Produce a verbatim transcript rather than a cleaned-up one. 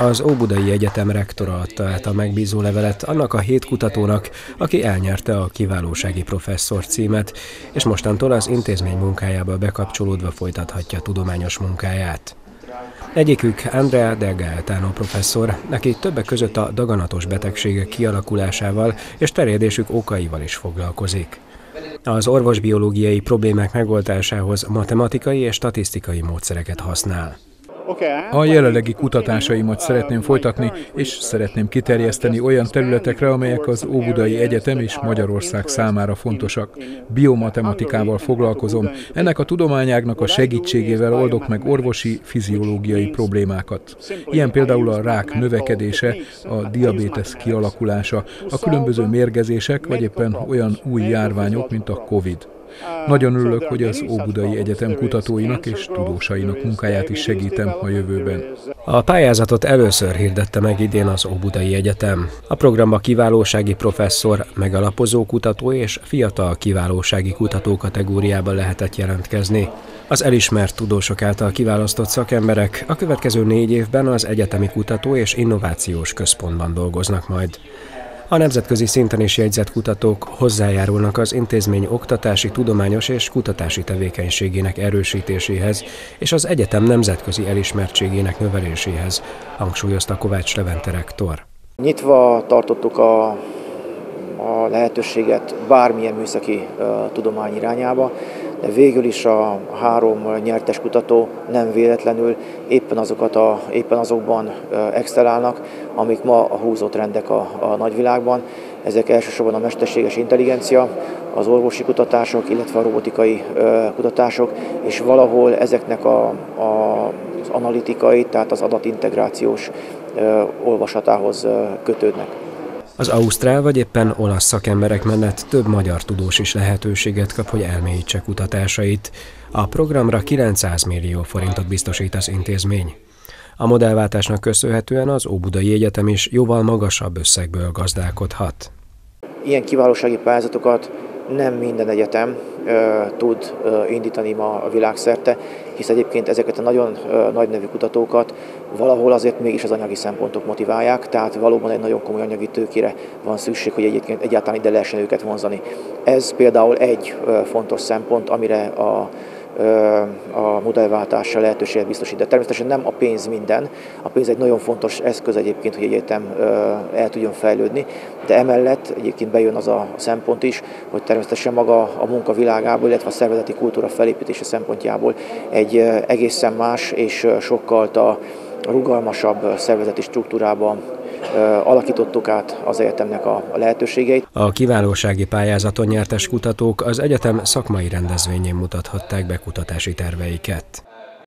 Az Óbudai Egyetem rektora adta át a megbízó levelet annak a hét kutatónak, aki elnyerte a kiválósági professzor címet, és mostantól az intézmény munkájába bekapcsolódva folytathatja tudományos munkáját. Egyikük Andrea Del Gaetano professzor, aki többek között a daganatos betegségek kialakulásával és terjedésük okaival is foglalkozik. Az orvosbiológiai problémák megoldásához matematikai és statisztikai módszereket használ. A jelenlegi kutatásaimat szeretném folytatni, és szeretném kiterjeszteni olyan területekre, amelyek az Óbudai Egyetem és Magyarország számára fontosak. Biomatematikával foglalkozom, ennek a tudományágnak a segítségével oldok meg orvosi, fiziológiai problémákat. Ilyen például a rák növekedése, a diabétesz kialakulása, a különböző mérgezések, vagy éppen olyan új járványok, mint a Covid. Nagyon örülök, hogy az Óbudai Egyetem kutatóinak és tudósainak munkáját is segítem a jövőben. A pályázatot először hirdette meg idén az Óbudai Egyetem. A programba kiválósági professzor, megalapozó kutató és fiatal kiválósági kutató kategóriában lehetett jelentkezni. Az elismert tudósok által kiválasztott szakemberek a következő négy évben az Egyetemi Kutató és Innovációs Központban dolgoznak majd. A nemzetközi szinten is jegyzett kutatók hozzájárulnak az intézmény oktatási, tudományos és kutatási tevékenységének erősítéséhez és az egyetem nemzetközi elismertségének növeléséhez, hangsúlyozta Kovács Levente rektor. Nyitva tartottuk a, a lehetőséget bármilyen műszaki uh, tudomány irányába, de végül is a három nyertes kutató nem véletlenül éppen, azokat a, éppen azokban excelálnak, amik ma a húzó trendek a, a nagyvilágban. Ezek elsősorban a mesterséges intelligencia, az orvosi kutatások, illetve a robotikai kutatások, és valahol ezeknek a, a, az analitikai, tehát az adatintegrációs olvasatához kötődnek. Az ausztrál vagy éppen olasz szakemberek mellett több magyar tudós is lehetőséget kap, hogy elmélyítse kutatásait. A programra kilencszáz millió forintot biztosít az intézmény. A modellváltásnak köszönhetően az Óbudai Egyetem is jóval magasabb összegből gazdálkodhat. Ilyen kiválósági pályázatokat nem minden egyetem ö, tud ö, indítani ma a világszerte, hisz egyébként ezeket a nagyon ö, nagy nevű kutatókat valahol azért mégis az anyagi szempontok motiválják, tehát valóban egy nagyon komoly anyagi tőkére van szükség, hogy egyébként egyáltalán ide lehessen őket vonzani. Ez például egy ö, fontos szempont, amire a a modellváltásra lehetőséget biztosít. De természetesen nem a pénz minden. A pénz egy nagyon fontos eszköz egyébként, hogy egy egyetem el tudjon fejlődni, de emellett egyébként bejön az a szempont is, hogy természetesen maga a munka világából, illetve a szervezeti kultúra felépítése szempontjából egy egészen más és sokkal a rugalmasabb szervezeti struktúrában alakítottuk át az egyetemnek a lehetőségeit. A kiválósági pályázaton nyertes kutatók az egyetem szakmai rendezvényén mutathatták be kutatási terveiket.